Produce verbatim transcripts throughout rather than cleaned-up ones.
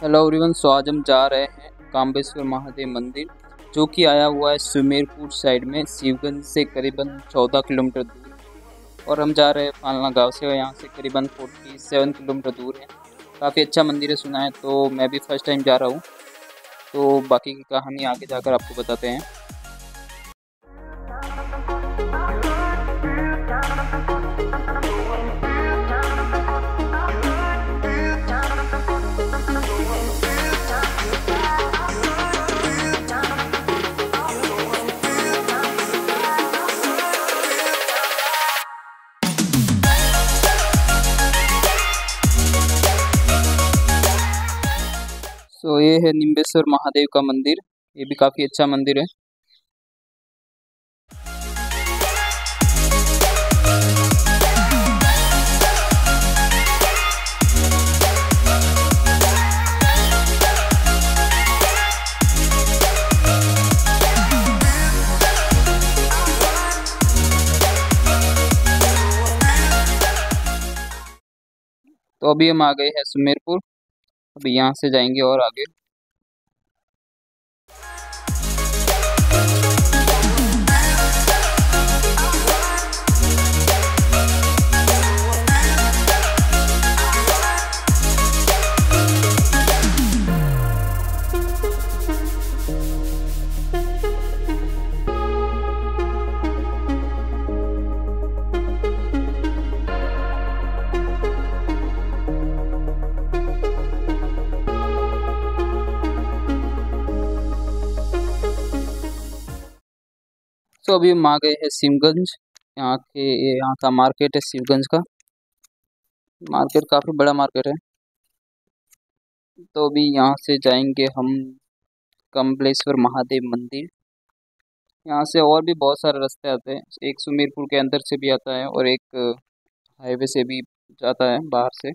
Hello everyone. सो आज हम जा रहे हैं काम्बेश्वर महादेव मंदिर, जो कि आया हुआ है सुमेरपुर साइड में, शिवगंज से करीबन चौदह किलोमीटर दूर। और हम जा रहे हैं फालना गांव से, और यहाँ से करीबन सैंतालीस किलोमीटर दूर है। काफ़ी अच्छा मंदिर है सुना है, तो मैं भी फर्स्ट टाइम जा रहा हूँ। तो बाकी की कहानी आगे जाकर आपको बताते हैं। तो ये है निम्बेश्वर महादेव का मंदिर। ये भी काफ़ी अच्छा मंदिर है। तो अभी हम आ गए हैं सुमेरपुर। अभी यहाँ से जाएंगे और आगे। तो अभी हम आ गए हैं शिवगंज। यहाँ के यहाँ का मार्केट है शिवगंज का। मार्केट काफ़ी बड़ा मार्केट है। तो अभी यहाँ से जाएंगे हम कमलेश्वर महादेव मंदिर। यहाँ से और भी बहुत सारे रास्ते आते हैं। एक सुमेरपुर के अंदर से भी आता है और एक हाईवे से भी जाता है बाहर से।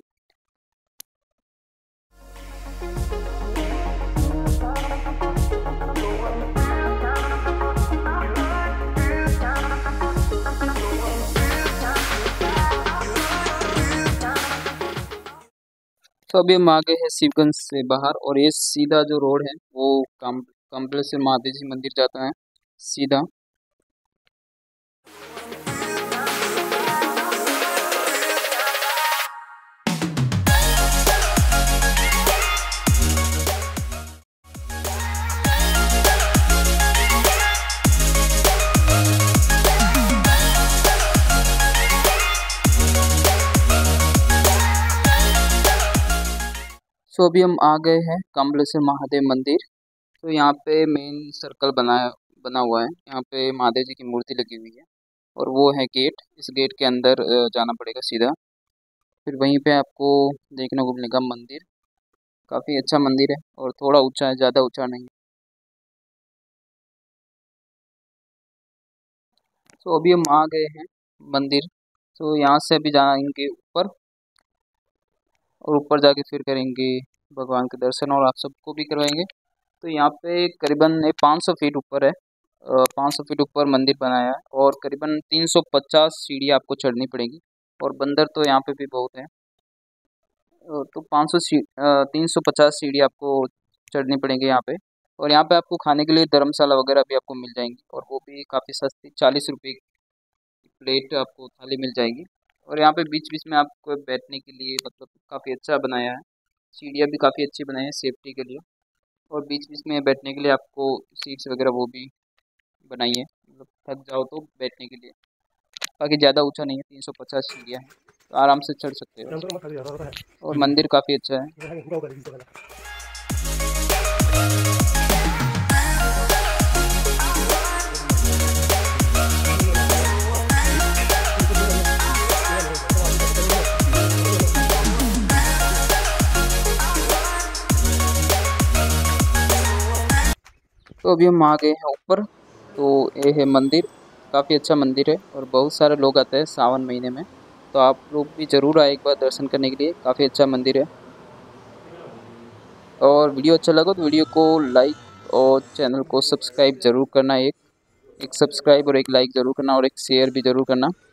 तो अभी हम आ गए हैं शिवगंज से बाहर, और ये सीधा जो रोड है वो कम कमलेश्वर महादेव जी मंदिर जाता है सीधा। तो अभी हम आ गए हैं कमलेश्वर महादेव मंदिर। तो यहाँ पे मेन सर्कल बनाया बना हुआ है। यहाँ पे महादेव जी की मूर्ति लगी हुई है, और वो है गेट। इस गेट के अंदर जाना पड़ेगा सीधा। फिर वहीं पे आपको देखने को मिलेगा मंदिर। काफ़ी अच्छा मंदिर है, और थोड़ा ऊंचा है, ज़्यादा ऊंचा नहीं है। तो अभी हम आ गए हैं मंदिर। तो यहाँ से अभी जाएंगे ऊपर, और ऊपर जाके फिर करेंगे भगवान के दर्शन, और आप सबको भी करवाएंगे। तो यहाँ पे करीबन पाँच सौ फीट ऊपर है। पाँच सौ फीट ऊपर मंदिर बनाया है, और करीबन तीन सौ पचास सीढ़ी आपको चढ़नी पड़ेगी। और बंदर तो यहाँ पे भी बहुत है। अ, तो पाँच सौ सी तीन सौ पचास सीढ़ी आपको चढ़नी पड़ेगी यहाँ पे। और यहाँ पे आपको खाने के लिए धर्मशाला वगैरह भी आपको मिल जाएंगी, और वो भी काफ़ी सस्ती, चालीस रुपये की प्लेट आपको थाली मिल जाएगी। और यहाँ पे बीच बीच में आपको बैठने के लिए मतलब काफ़ी अच्छा बनाया है। सीढ़ियाँ भी काफ़ी अच्छी बनाई है सेफ्टी के लिए। और बीच बीच में बैठने के लिए आपको सीट्स वगैरह वो भी बनाई है, मतलब थक जाओ तो बैठने के लिए। बाकी ज़्यादा ऊंचा नहीं है, तीन सौ पचास सीढ़ियाँ हैं, तो आराम से चढ़ सकते हो। और मंदिर काफ़ी अच्छा है। तो अभी हम आ गए हैं ऊपर। तो ये है मंदिर। काफ़ी अच्छा मंदिर है, और बहुत सारे लोग आते हैं सावन महीने में। तो आप लोग भी ज़रूर आए एक बार दर्शन करने के लिए। काफ़ी अच्छा मंदिर है। और वीडियो अच्छा लगा तो वीडियो को लाइक और चैनल को सब्सक्राइब ज़रूर करना। एक एक सब्सक्राइब और एक लाइक ज़रूर करना, और एक शेयर भी ज़रूर करना।